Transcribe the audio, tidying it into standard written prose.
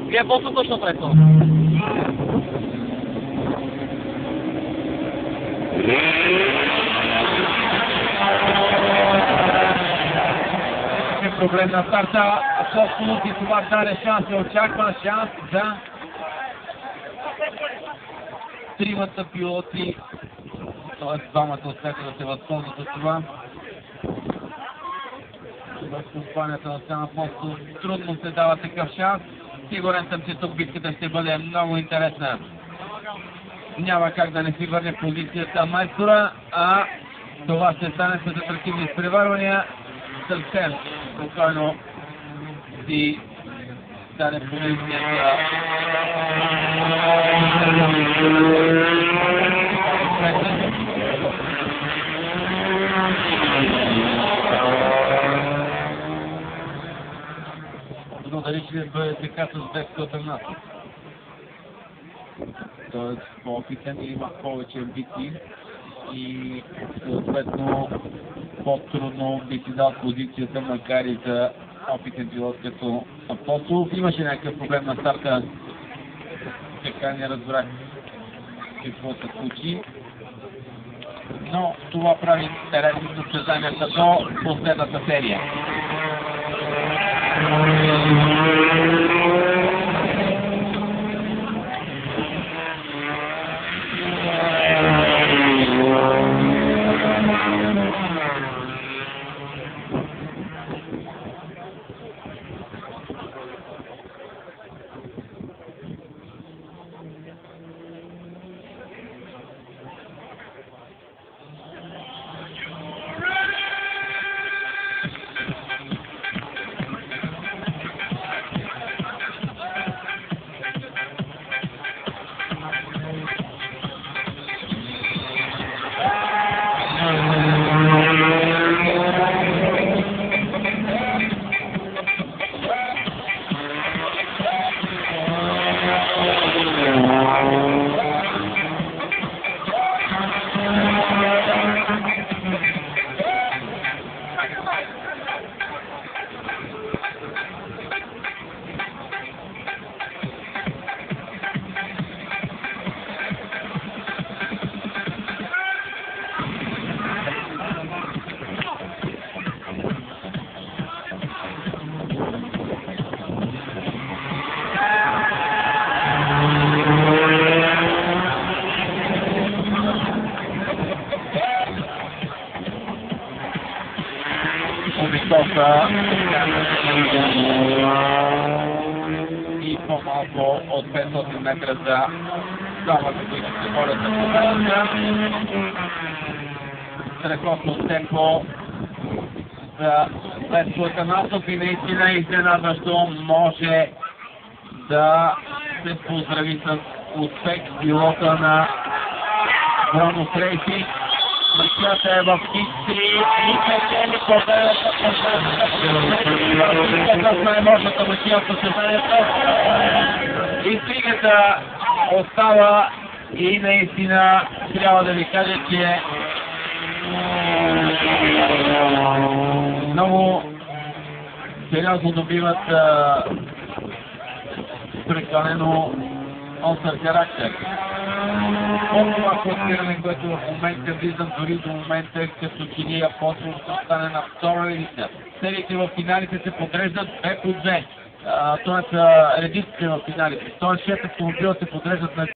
Вие какво точно правите? Проблем на старта, Апостолов и това даде шанс, очаква шанс за тримата пилоти, т.е. двамата успеха да се възползват от това. В компанията на Стан Апостолов трудно се дава такъв шанс. Сигурен съм, че тук битката ще бъде много интересна. Няма как да не си върне позицията майстора, а това ще стане след атрактивни изпреварвания. Съвсем спокойно си даде позицията. Но дали ще бъде така с безкота нас? Тоест по-опитен и има повече амбиции и съответно по-трудно би си дал позицията, макар и за опитен пилот като Апостолов. Имаше някакъв проблем на старта, така не разбрах какво се случи. Но това прави интересни състезанията до последната серия. И по-малко от 500 метра за двамата, които се борят за победата. Страхотно темпо за Петко Атанасов и наистина изненадващо може да се поздрави с успех пилота на Бронус Рейсинг. Матията е в X3 и печели победата с най-мощната матия в състезанието. Интригата остава и наистина трябва да ви кажа, че много сериозно добиват прекалено остър характер. От това класиране, което в момента виждам, дори до момента, като че ни Апостолов ще стане на втора редица. Сериите в финалите се подреждат 2 по 2. Т.е. редиците в финалите. Т.е. 6 автомобила се подреждат на